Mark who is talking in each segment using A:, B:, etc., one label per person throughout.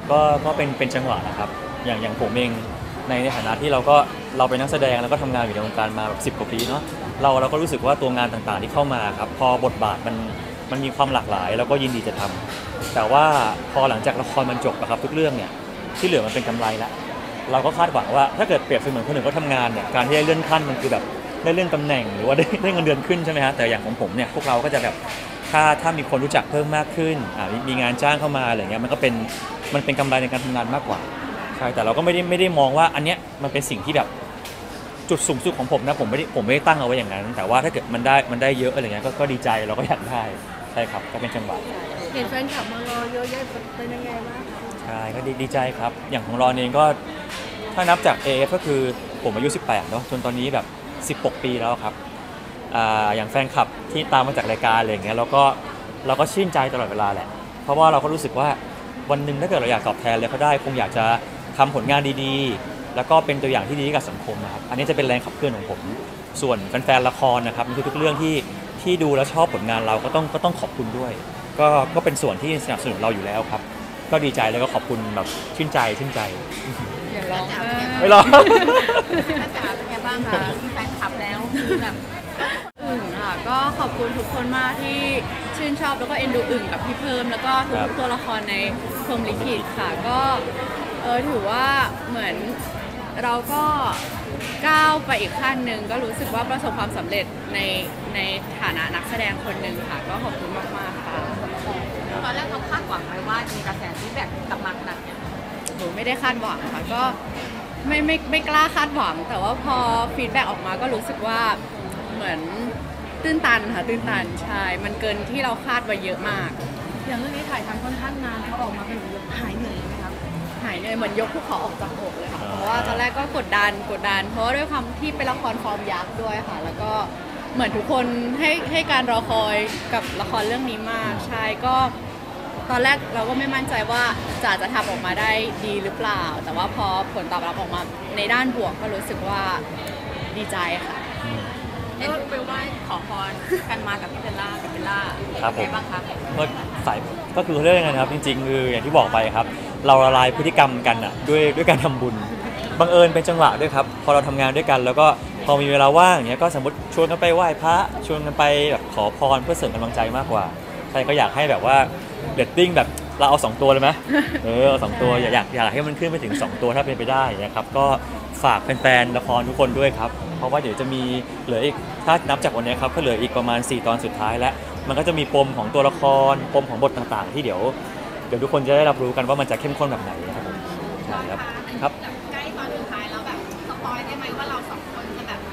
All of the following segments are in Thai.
A: ก็เป็นจังหวะนะครับอย่างผมเองในฐานะที่เราเป็นนักแสดงแล้วก็ทำงานอยู่ในวงการมาแบบ10 กว่าปีเนาะเราก็รู้สึกว่าตัวงานต่างๆที่เข้ามาครับพอบทบาทมันมีความหลากหลายแล้วก็ยินดีจะทำแต่ว่าพอหลังจากละครมันจบนะครับทุกเรื่องเนี่ยที่เหลือมันเป็นกำไรละเราก็คาดหวังว่าถ้าเกิดเปรียบเสมือนคนอื่นก็ทำงานเนี่ยการที่ได้เลื่อนขั้นมันคือแบบได้เลื่อนตำแหน่งหรือว่าได้เงินเดือนขึ้นใช่ไหมฮะแต่อย่างของผมเนี่ยพวกเราก็จะแบบถ้ามีคนรู้จักเพิ่มมากขึ้นมีงานจ้างเข้ามาอะไรเงี้ยมันเป็นกำไรในการทำงานมากกว่าใช่แต่เราก็ไม่ได้มองว่าอันเนี้ยมันเป็นสิ่งที่แบบจุดสูงสุดของผมนะผมไม่ได้ตั้งเอาไว้อย่างนั้นแต่ว่าถ้าเกิดมันได้เยอะอะไรเงี้ยก็ดีใจเราก็อยากได้ใช่ครับก็เป็นจังหวะ
B: เห็นแฟนคลับมารอเยอะแยะเป็นยังไงบ้างคะ
A: ใช่ก็ดีใจครับอย่างของรอนเองก็ถ้านับจาก AF ก็คือผมอายุ18เนาะจนตอนนี้แบบ16 ปีแล้วครับอย่างแฟนคลับที่ตามมาจากรายการอะไรอย่างเงี้ยเราก็ชื่นใจตลอดเวลาแหละเพราะว่าเราก็รู้สึกว่าวันหนึ่งถ้าเกิดเราอยากตอบแทนเลยเขาได้คงอยากจะทำผลงานดีๆแล้วก็เป็นตัวอย่างที่ดีกับสังคมนะครับอันนี้จะเป็นแรงขับเคลื่อนของผมส่วนแฟนๆละครนะครับมันคือทุกเรื่องที่ดูแล้วชอบผลงานเราก็ต้องขอบคุณด้วยก็เป็นส่วนที่สนับสนุนเราอยู่แล้วครับก็ดีใจแล้วก็ขอบคุณแบบชื่นใจ
B: อย่าร้อง
A: ไม่ร้อง
B: ถ้าจ๋าเป็นไงบ้างคะมีแฟนคลับแล้วคือแบบอึ่งค่ะก็ขอบคุณทุกคนมากที่ชื่นชอบแล้วก็เอ็นดูอึ่งกับพี่เพิ่มแล้วก็ทุกตัวละครในพรหมลิขิตค่ะก็ถือว่าเหมือนเราก็ก้าวไปอีกขั้นหนึ่งก็รู้สึกว่าประสบความสำเร็จในฐานะนักแสดงคนหนึ่งค่ะก็ขอบคุณมากๆค่ะ
C: ตอนแรกเราคาดหวังไหมว่ามีกระแสฟีดแบ็กกลับมาขนาดนี้
B: หนูไม่ได้คาดหวังค่ะก็ไม่กล้าคาดหวังแต่ว่าพอฟีดแบ็กออกมาก็รู้สึกว่าเหมือนตื้นตันค่ะตื้นตันใช่มันเกินที่เราคาดไว้เยอะมาก
C: อย่างเรื่องนี้ถ่ายทำค่อนข้างนานเขาออกมาเป็นหายเหนื่อยไหมครับ
B: หายเหนื่อยเหมือนยกภูเขาออกจากอกเลยค่ะเพราะว่าตอนแรกก็กดดันเพราะว่าด้วยความที่เป็นละครฟอร์มยักษ์ด้วยค่ะแล้วก็เหมือนทุกคนให้การรอคอยกับละครเรื่องนี้มากใช่ก็ตอนแรกเราก็ไม่มั่นใจว่าจะทำออกมาได้ดีหรือเปล่าแต่ว่าพอผลตอบรับออกมาในด้านบวกก็รู้สึกว่าดีใจค่ะ
C: เอ็นไปไหว้ขอพรกันมากับพี่เบลล่าเป็นไงบ้างคะ
A: ก็คือเรื่องยังไงครับจริงๆคืออย่างที่บอกไปครับเราละลายพฤติกรรมกันอ่ะด้วยการทำบุญบังเอิญเป็นจังหวะด้วยครับพอเราทำงานด้วยกันแล้วก็พอมีเวลาว่างอย่างเงี้ยก็สมมติชวนกันไปไหว้พระชวนกันไปแบบขอพรเพื่อเสริมกำลังใจมากกว่าใช่ก็อยากให้แบบว่าเรตติ้งแบบเราเอา2 ตัวเลยไหมเอา2 ตัวอยากให้มันขึ้นไปถึง2 ตัวถ้าเป็นไปได้นะครับก็ฝากแฟนๆละครทุกคนด้วยครับเพราะว่าเดี๋ยวจะมีเหลืออีกถ้านับจากวันนี้ครับก็เหลืออีกประมาณ4 ตอนสุดท้ายแล้วมันก็จะมีปมของตัวละครปมของบทต่างๆที่เดี๋ยวทุกคนจะได้รับรู้กันว่ามันจะเข้มข้นแบบไหนครับผมใช่ครับ
C: ใกล้ตอนสุดท้ายแล้วแบบสปอยได้ไหมว่าเรา2 คนจะแบบ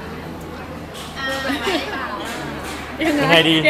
A: ยังไงดี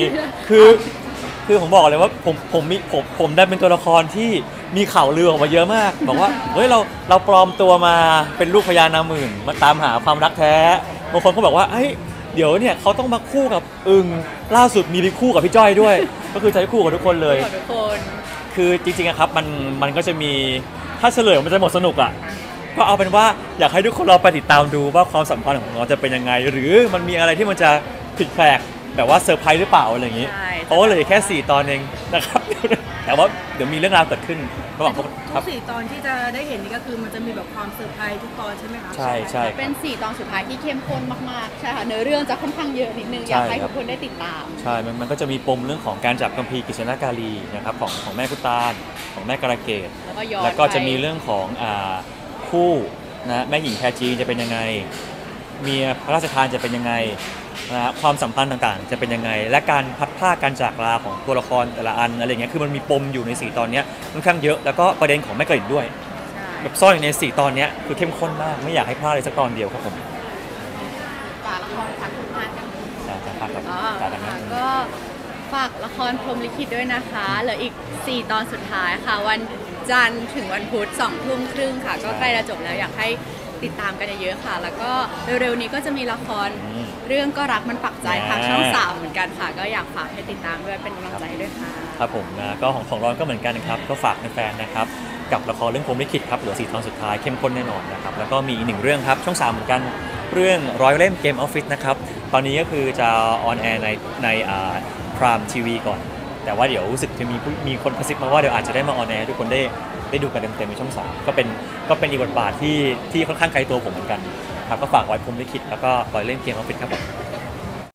A: คือผมบอกเลยว่าผมได้เป็นตัวละครที่มีข่าวลือออกมาเยอะมากบอกว่าเฮ้ยเราปลอมตัวมาเป็นลูกพญานาคหมื่นมาตามหาความรักแท้บางคนก็บอกว่าเฮ้ยเดี๋ยวเนี่ยเขาต้องมาคู่กับอึ่งล่าสุดมีคู่กับพี่จ้อยด้วยก็คือใช้คู่กับทุกคนเลยคือจริงๆครับมันก็จะมีถ้าเฉลยมันจะหมดสนุกอ่ะก็เอาเป็นว่าอยากให้ทุกคนเราไปติดตามดูว่าความสัมพันธ์ของเราจะเป็นยังไงหรือมันมีอะไรที่มันจะผิดแปลกแบบว่าเซอร์ไพรส์หรือเปล่าอะไรอย่างนี้เพราะว่าเลยแค่4 ตอนเองนะครับแต่ว่าเดี๋ยวมีเรื่องราวเกิดขึ้นระหว่าง
C: ทุก4 ตอนที่จะได้เห็นนี่ก็คือมันจะมีแบบความเซอร์ไพรส์ทุกตอนใช่ไหมคะ
A: ใช่
B: เป็น4 ตอนสุดท้ายที่เข้มข้นมากๆใช่ค่ะเนื้อเรื่องจะค่อนข้างเยอะนิดนึงอยากให้ทุกคนได้ติดตาม
A: ใช่มันก็จะมีปมเรื่องของการจับคัมภีร์กฤษณกาลีนะครับของแม่กุตาลของแม่กระเกตแล้วก็จะมีเรื่องของคู่นะแม่หญิงแพรจีจะเป็นยังไงเมียพระราชทานจะเป็นยังไงนะความสัมพันธ์ต่างๆจะเป็นยังไงและการพัดพาการจากลาของตัวละครแต่ละอันอะไรเงี้ยคือมันมีปมอยู่ใน4 ตอนนี้ค่อนข้างเยอะแล้วก็ประเด็นของแม่กลิ่นด้วยแบบซ่อนอยู่ใน4 ตอนนี้คือเข้มข้นมากไม่อยากให้พลาดเลยสักตอนเดียวครับผม
C: ฝากละครฝากผลงานกัน
B: ก็ฝากละครพรหมลิขิตด้วยนะคะเหลืออีก4 ตอนสุดท้ายค่ะวันจันทร์ถึงวันพุธ20:30ค่ะก็ใกล้จะจบแล้วอยากให้ติดตามกันเยอะๆค่ะแล้วก็เร็วๆนี้ก็จะมีละครเรื่องก็รักมันปักใจทางช่อง3เหมือนกันค่ะก็อยากฝากให้ติดตามด้วยเป็นกำลังใจด้วยค่ะ
A: ครับผมนะก็ของร้อนก็เหมือนกันนะครับก็ฝากแฟนๆนะครับกับละครเรื่องพรหมลิขิตครับเหลือ4 ตอนสุดท้ายเข้มข้นแน่นอนนะครับแล้วก็มีอีก1 เรื่องครับช่อง3เหมือนกันเรื่องร้อยเล่มเกมออฟฟิศนะครับตอนนี้ก็คือจะออนแอร์ในพรามทีวีก่อนแต่ว่าเดี๋ยวรู้สึกจะมีคนกระซิบมาว่าเดี๋ยวอาจจะได้มาออนแอร์ทุกคนได้ดูกันเต็มๆในช่อง 3ก็เป็นอีกบทบาทที่ค่อนข้างไกลตัวผมเหมือนกันครับก็ฝากไว้ผมได้คิดแล้วก็ปล่อยเล่นเกมออฟฟิศครับผม